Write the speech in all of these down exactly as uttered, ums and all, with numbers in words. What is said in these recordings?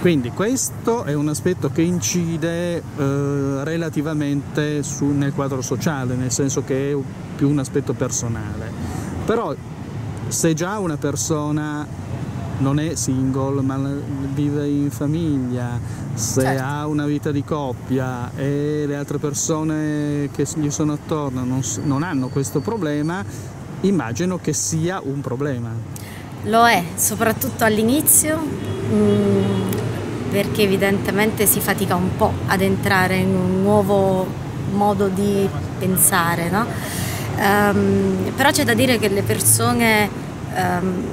Quindi questo è un aspetto che incide eh, relativamente su, nel quadro sociale, nel senso che è più un aspetto personale. Però se già una persona non è single ma vive in famiglia, se certo. ha una vita di coppia e le altre persone che gli sono attorno non, non hanno questo problema, immagino che sia un problema. Lo è, soprattutto all'inizio, mh, perché evidentemente si fatica un po' ad entrare in un nuovo modo di pensare, no? Um, però c'è da dire che le persone um,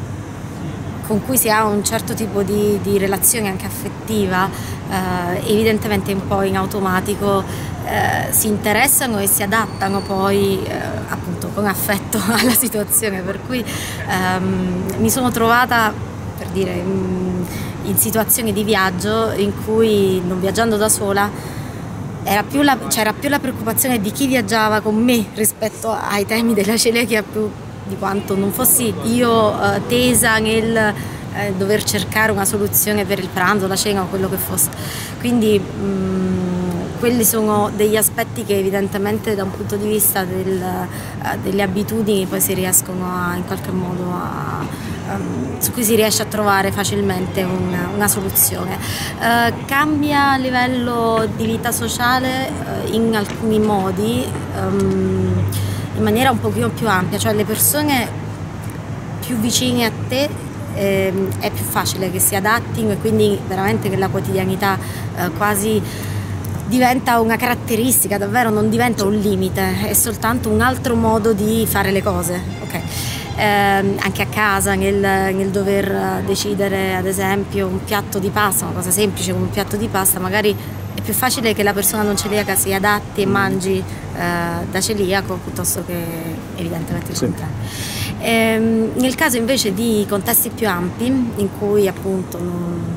con cui si ha un certo tipo di, di relazione anche affettiva, eh, evidentemente un po' in automatico eh, si interessano e si adattano poi eh, appunto con affetto alla situazione, per cui ehm, mi sono trovata, per dire, in, in situazioni di viaggio in cui, non viaggiando da sola, era più la, c'era più la preoccupazione di chi viaggiava con me rispetto ai temi della celiachia, più di quanto non fossi io eh, tesa nel eh, dover cercare una soluzione per il pranzo, la cena o quello che fosse. Quindi mh, quelli sono degli aspetti che evidentemente da un punto di vista del, uh, delle abitudini poi si riescono a, in qualche modo a, um, su cui si riesce a trovare facilmente una, una soluzione. Uh, cambia a livello di vita sociale uh, in alcuni modi, um, in maniera un pochino più ampia, cioè le persone più vicine a te eh, è più facile che si adattino e quindi veramente che la quotidianità eh, quasi diventa una caratteristica, davvero non diventa un limite, è soltanto un altro modo di fare le cose. Okay. Eh, anche a casa, nel, nel dover decidere ad esempio un piatto di pasta, una cosa semplice come un piatto di pasta, magari è più facile che la persona non celiaca si adatti e mangi eh, da celiaco piuttosto che evidentemente il sì. contrario. Ehm, nel caso invece di contesti più ampi, in cui appunto non,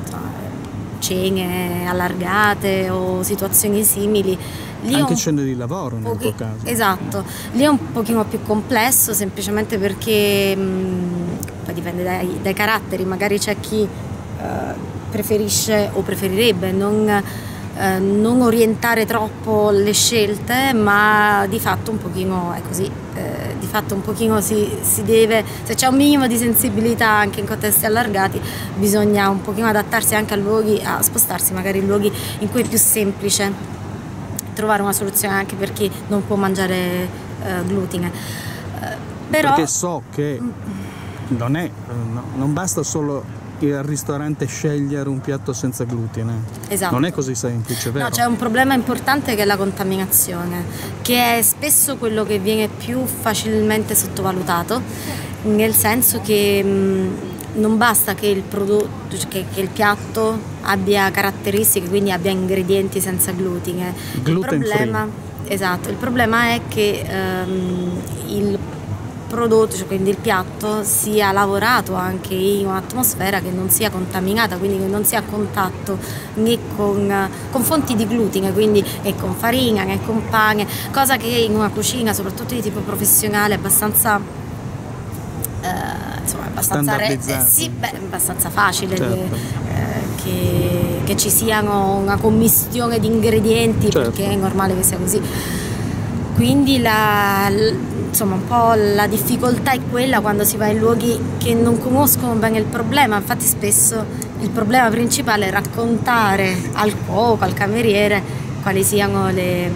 cene allargate o situazioni simili, lì anche un cene di lavoro nel tuo caso. Esatto, lì è un pochino più complesso, semplicemente perché mh, poi dipende dai, dai caratteri, magari c'è chi eh, preferisce o preferirebbe non Eh, non orientare troppo le scelte, ma di fatto un pochino è così, eh, di fatto un pochino si, si deve, se c'è un minimo di sensibilità anche in contesti allargati, bisogna un pochino adattarsi anche a luoghi, a spostarsi magari in luoghi in cui è più semplice trovare una soluzione anche per chi non può mangiare eh, glutine. Eh, però... Perché so che non è, no, non basta solo al ristorante scegliere un piatto senza glutine. Esatto. Non è così semplice, vero? No, c'è un problema importante che è la contaminazione, che è spesso quello che viene più facilmente sottovalutato, nel senso che mh, non basta che il prodotto, che, che il piatto abbia caratteristiche, quindi abbia ingredienti senza glutine. Gluten il problema, free. Esatto, il problema è che ehm, il prodotto, cioè quindi il piatto, sia lavorato anche in un'atmosfera che non sia contaminata, quindi che non sia a contatto né con, con fonti di glutine, quindi né con farina né con pane, cosa che in una cucina, soprattutto di tipo professionale, è abbastanza eh, insomma, abbastanza, re, eh, sì, beh, abbastanza facile, certo. che, eh, che, che ci siano una commistione di ingredienti, certo. Perché è normale che sia così. Quindi la, insomma, un po' la difficoltà è quella quando si va in luoghi che non conoscono bene il problema. Infatti spesso il problema principale è raccontare al cuoco, al cameriere, quali siano le,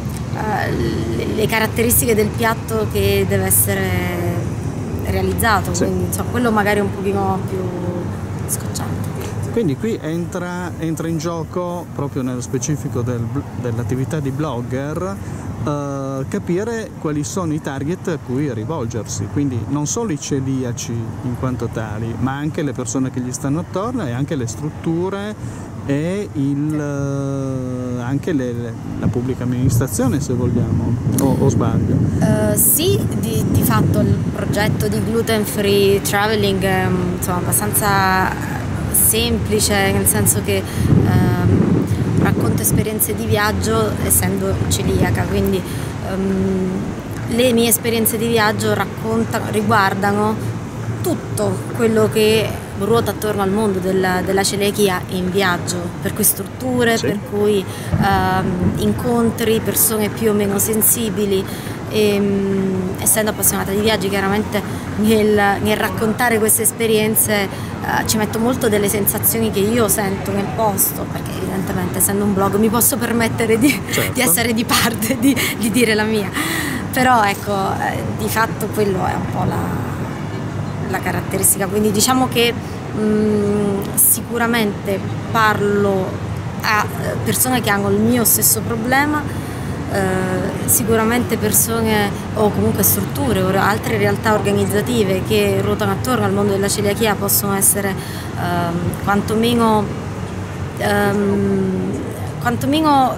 uh, le, le caratteristiche del piatto che deve essere realizzato. Sì. Quindi insomma, quello magari è un pochino più scocciante. Quindi qui entra, entra in gioco, proprio nello specifico del, dell'attività di blogger, Uh, capire quali sono i target a cui rivolgersi, quindi non solo i celiaci in quanto tali, ma anche le persone che gli stanno attorno e anche le strutture e il, uh, anche le, le, la pubblica amministrazione, se vogliamo, o, o sbaglio? Uh, sì, di, di fatto il progetto di gluten free traveling è insomma, abbastanza semplice, nel senso che um, racconto esperienze di viaggio essendo celiaca, quindi um, le mie esperienze di viaggio raccontano, riguardano tutto quello che ruota attorno al mondo della, della celiachia in viaggio, per cui strutture, sì. per cui ehm, incontri persone più o meno sensibili. E, essendo appassionata di viaggi, chiaramente nel, nel raccontare queste esperienze eh, ci metto molto delle sensazioni che io sento nel posto, perché evidentemente essendo un blog mi posso permettere di, certo. di essere di parte, di, di dire la mia, però ecco eh, di fatto quello è un po' la, la caratteristica, quindi diciamo che mh, sicuramente parlo a persone che hanno il mio stesso problema. Uh, sicuramente persone o comunque strutture o altre realtà organizzative che ruotano attorno al mondo della celiachia possono essere uh, quantomeno, um, quantomeno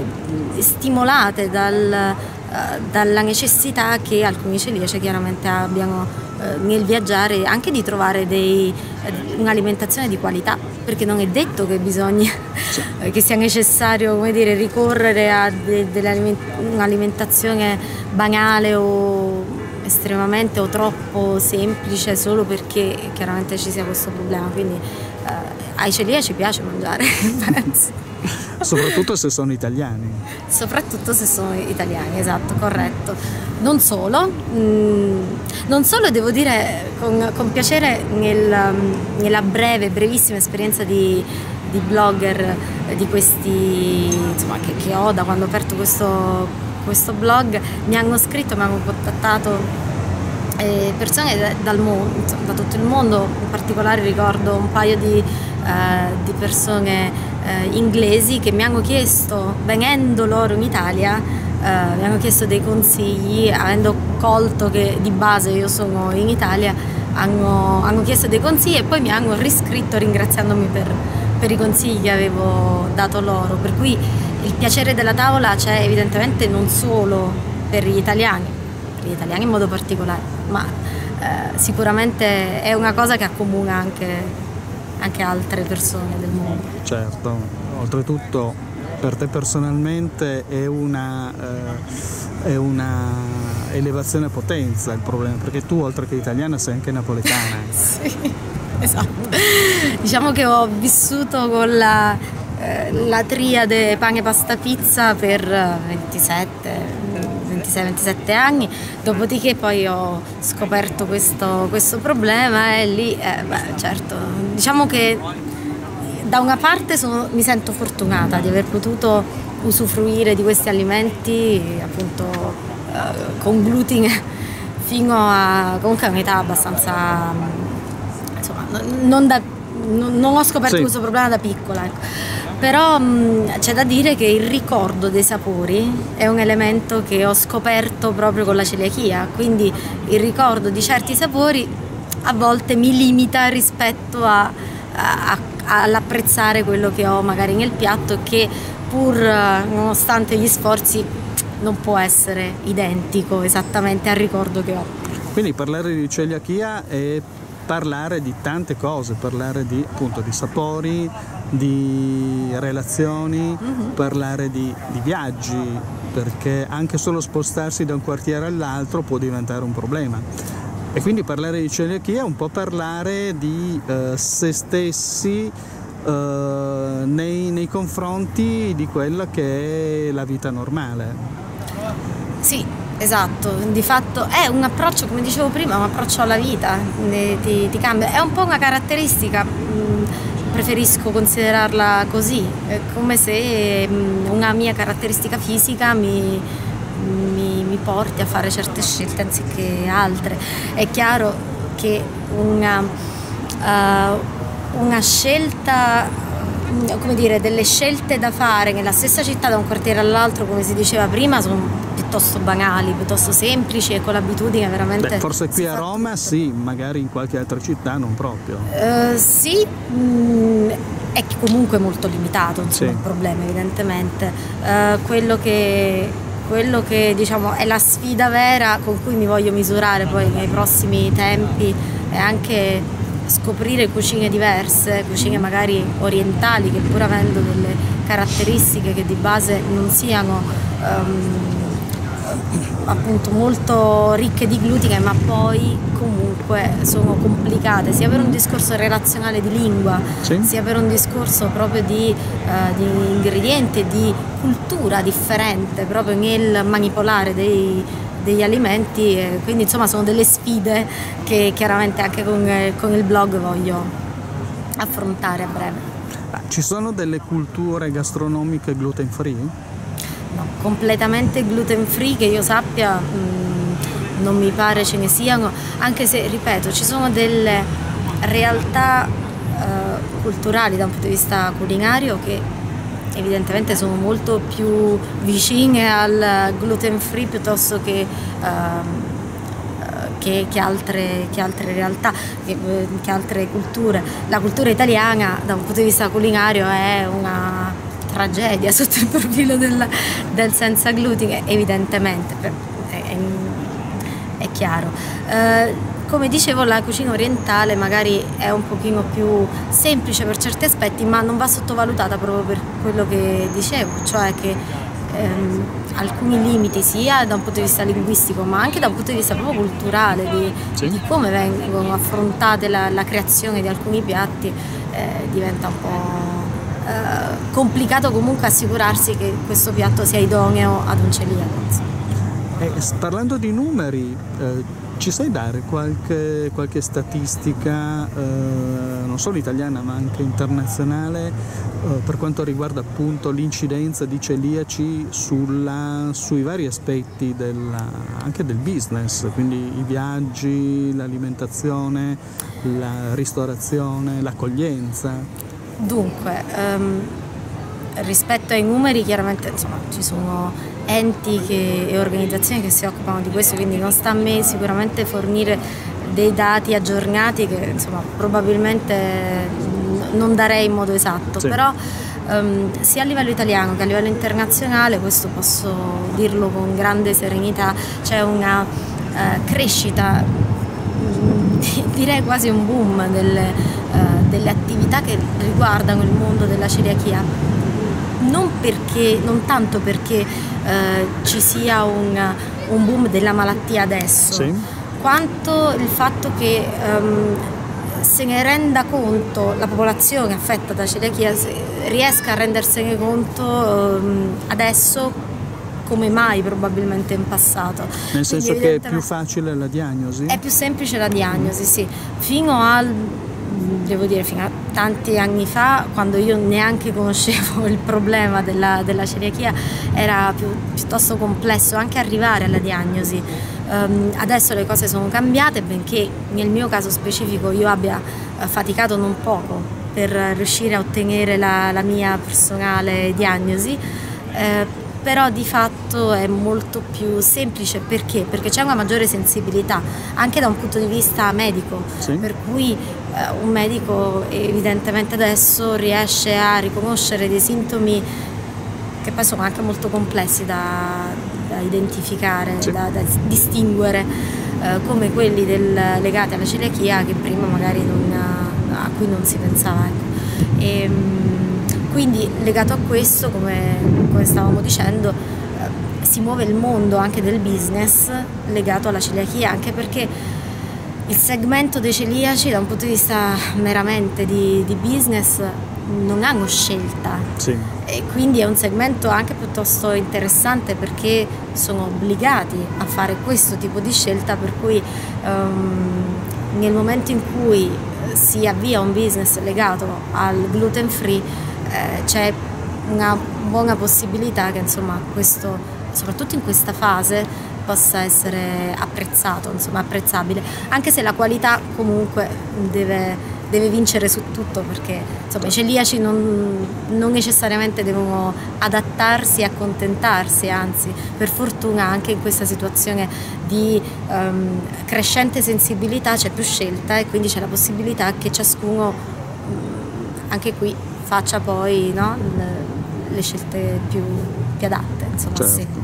stimolate dal, uh, dalla necessità che alcuni celiaci chiaramente abbiano uh, nel viaggiare, anche di trovare dei, uh, un'alimentazione di qualità, perché non è detto che bisogna che sia necessario, come dire, ricorrere a de, de un'alimentazione banale o estremamente o troppo semplice solo perché chiaramente ci sia questo problema, quindi eh, ai celiaci piace mangiare, penso. Soprattutto se sono italiani. Soprattutto se sono italiani, esatto, corretto. Non solo, mh, non solo devo dire con, con piacere nel, nella breve, brevissima esperienza di, di blogger di questi, insomma, che, che ho da quando ho aperto questo, questo blog, mi hanno scritto, mi hanno contattato eh, persone da, dal mondo, insomma, da tutto il mondo, in particolare ricordo un paio di, eh, di persone Eh, inglesi che mi hanno chiesto, venendo loro in Italia, eh, mi hanno chiesto dei consigli, avendo colto che di base io sono in Italia, hanno, hanno chiesto dei consigli e poi mi hanno riscritto ringraziandomi per, per i consigli che avevo dato loro, per cui il piacere della tavola c'è evidentemente non solo per gli italiani, per gli italiani in modo particolare, ma eh, sicuramente è una cosa che accomuna anche anche altre persone del mondo. Certo, oltretutto per te personalmente è una, eh, è una elevazione a potenza il problema, perché tu oltre che italiana sei anche napoletana. Sì, esatto. Diciamo che ho vissuto con la, eh, la triade pane, pasta, pizza per ventisette ventisei ventisette anni, dopodiché poi ho scoperto questo, questo problema e lì, eh, beh, certo, diciamo che da una parte sono, mi sento fortunata di aver potuto usufruire di questi alimenti appunto eh, con glutine fino a comunque a un'età abbastanza, insomma, non, da, non, non ho scoperto sì. questo problema da piccola, ecco. Però mh, c'è da dire che il ricordo dei sapori è un elemento che ho scoperto proprio con la celiachia, quindi il ricordo di certi sapori a volte mi limita rispetto a, a, all'apprezzare quello che ho magari nel piatto, che pur nonostante gli sforzi non può essere identico esattamente al ricordo che ho. Quindi parlare di celiachia è parlare di tante cose, parlare di, appunto, di sapori, di relazioni, mm-hmm. parlare di, di viaggi, perché anche solo spostarsi da un quartiere all'altro può diventare un problema. E quindi parlare di celiachia è un po' parlare di eh, se stessi eh, nei, nei confronti di quella che è la vita normale. Sì. Esatto, di fatto è un approccio, come dicevo prima, un approccio alla vita, ti, ti cambia, è un po' una caratteristica, preferisco considerarla così, è come se una mia caratteristica fisica mi, mi, mi porti a fare certe scelte anziché altre. È chiaro che una, uh, una scelta, come dire, delle scelte da fare nella stessa città da un quartiere all'altro, come si diceva prima, sono piuttosto banali, piuttosto semplici e con l'abitudine veramente... Beh, forse qui a Roma fa... sì, magari in qualche altra città non proprio. Uh, sì, mh, è comunque molto limitato, insomma, sì. il problema evidentemente. Uh, quello che, quello che diciamo è la sfida vera con cui mi voglio misurare poi nei prossimi tempi è anche scoprire cucine diverse, cucine magari orientali, che pur avendo delle caratteristiche che di base non siano um, appunto molto ricche di glutine, ma poi comunque sono complicate sia per un discorso relazionale di lingua, sì, sia per un discorso proprio di, uh, di ingredienti, di cultura differente proprio nel manipolare dei, degli alimenti, e quindi insomma sono delle sfide che chiaramente anche con, con il blog voglio affrontare a breve. Ci sono delle culture gastronomiche gluten free? No, completamente gluten free che io sappia mh, non mi pare ce ne siano, anche se, ripeto, ci sono delle realtà eh, culturali da un punto di vista culinario che evidentemente sono molto più vicine al gluten free piuttosto che, eh, che, che, altre, che altre realtà, che, che altre culture. La cultura italiana da un punto di vista culinario è una tragedia sotto il profilo del, del senza glutine, evidentemente, è, è, è chiaro. Eh, come dicevo, la cucina orientale magari è un pochino più semplice per certi aspetti, ma non va sottovalutata proprio per quello che dicevo, cioè che ehm, alcuni limiti sia da un punto di vista linguistico ma anche da un punto di vista proprio culturale di, sì. di come vengono affrontate la, la creazione di alcuni piatti eh, diventa un po' Uh, complicato comunque assicurarsi che questo piatto sia idoneo ad un celiaco. Eh, parlando di numeri, eh, ci sai dare qualche, qualche statistica, eh, non solo italiana ma anche internazionale, eh, per quanto riguarda appunto l'incidenza di celiaci sulla, sui vari aspetti della, anche del business, quindi i viaggi, l'alimentazione, la ristorazione, l'accoglienza? Dunque, um, rispetto ai numeri chiaramente insomma, ci sono enti che, e organizzazioni che si occupano di questo, quindi non sta a me sicuramente fornire dei dati aggiornati che insomma, probabilmente non darei in modo esatto, sì. Però um, sia a livello italiano che a livello internazionale, questo posso dirlo con grande serenità, c'è una uh, crescita, direi quasi un boom delle, uh, delle attività che riguardano il mondo della celiachia, non, perché, non tanto perché uh, ci sia un, un boom della malattia adesso, sì. Quanto il fatto che um, se ne renda conto la popolazione affetta da celiachia, riesca a rendersene conto um, adesso come mai probabilmente in passato. Nel senso Quindi, che è più facile la diagnosi? È più semplice la diagnosi, sì. Fino al, devo dire, fino a tanti anni fa, quando io neanche conoscevo il problema della, della celiachia, era più, piuttosto complesso anche arrivare alla diagnosi. Um, adesso le cose sono cambiate, benché nel mio caso specifico io abbia uh, faticato non poco per riuscire a ottenere la, la mia personale diagnosi. Uh, però di fatto è molto più semplice. Perché? Perché c'è una maggiore sensibilità anche da un punto di vista medico, sì. Per cui eh, un medico evidentemente adesso riesce a riconoscere dei sintomi che poi sono anche molto complessi da, da identificare, sì. da, da distinguere, eh, come quelli del, legati alla celiachia che prima magari non, a cui non si pensava, ecco. E, quindi legato a questo, come, come stavamo dicendo, eh, si muove il mondo anche del business legato alla celiachia, anche perché il segmento dei celiaci da un punto di vista meramente di, di business non hanno scelta, sì. E quindi è un segmento anche piuttosto interessante perché sono obbligati a fare questo tipo di scelta, per cui um, nel momento in cui si avvia un business legato al gluten free c'è una buona possibilità che insomma questo, soprattutto in questa fase, possa essere apprezzato, insomma apprezzabile, anche se la qualità comunque deve, deve vincere su tutto, perché insomma i celiaci non, non necessariamente devono adattarsi e accontentarsi, anzi per fortuna anche in questa situazione di um, crescente sensibilità c'è più scelta e quindi c'è la possibilità che ciascuno anche qui faccia poi, no, le, le scelte più, più adatte, insomma. Certo. Sì.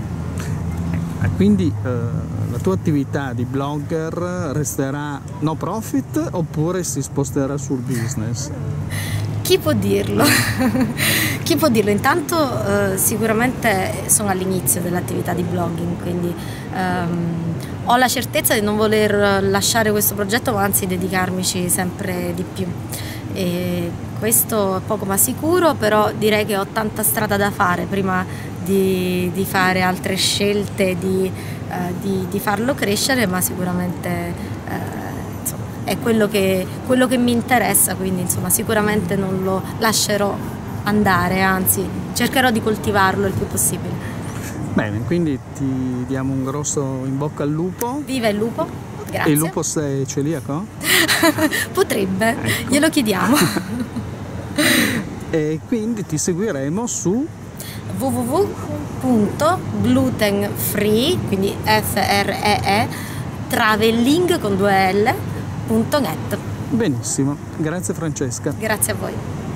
Quindi eh, la tua attività di blogger resterà no profit oppure si sposterà sul business? Chi può dirlo? chi può dirlo? Intanto eh, sicuramente sono all'inizio dell'attività di blogging, quindi ehm, ho la certezza di non voler lasciare questo progetto, ma anzi dedicarmici sempre di più. E questo è poco ma sicuro, però direi che ho tanta strada da fare prima di, di fare altre scelte, di, eh, di, di farlo crescere, ma sicuramente eh, insomma, è quello che, quello che mi interessa, quindi insomma, sicuramente non lo lascerò andare, anzi cercherò di coltivarlo il più possibile. Bene, quindi ti diamo un grosso in bocca al lupo. Viva il lupo, grazie. E il lupo sei celiaco? Potrebbe, ecco. Glielo chiediamo. E quindi ti seguiremo su w w w punto glutenfree, quindi F R E E, travelling con due L punto net. Benissimo, grazie Francesca. Grazie a voi.